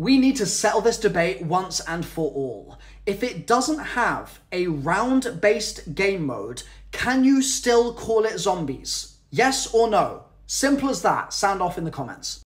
We need to settle this debate once and for all. If it doesn't have a round-based game mode, can you still call it zombies? Yes or no? Simple as that. Sound off in the comments.